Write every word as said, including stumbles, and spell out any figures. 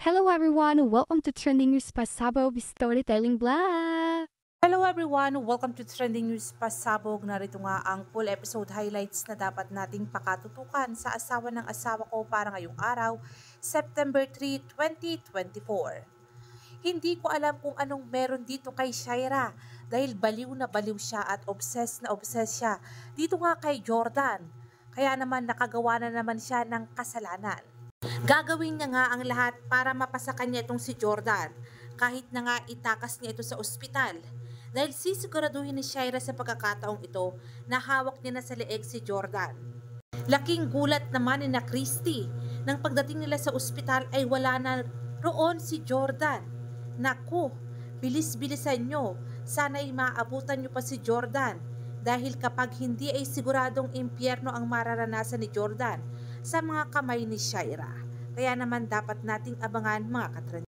Hello everyone, welcome to Trending News Pasabog Storytelling Vlog! Hello everyone! Welcome to Trending News Pasabog. Narito nga ang full episode highlights na dapat nating pakatutukan sa asawa ng asawa ko para ngayong araw, September three, twenty twenty-four. Hindi ko alam kung anong meron dito kay Shaira dahil baliw na baliw siya at obsessed na obsessed siya dito nga kay Jordan. Kaya naman nakagawa na naman siya ng kasalanan. Gagawin niya nga ang lahat para mapasa kanya itong si Jordan, kahit na nga itakas niya ito sa ospital. Dahil sisiguraduhin ni Shaira sa pagkakataong ito na hawak niya na sa leeg si Jordan. Laking gulat naman ni na Christy nang pagdating nila sa ospital ay wala na roon si Jordan. Naku, bilis-bilisan nyo, sana'y maabutan nyo pa si Jordan. Dahil kapag hindi ay siguradong impyerno ang mararanasan ni Jordan sa mga kamay ni Shaira. Kaya naman dapat nating abangan mga katren.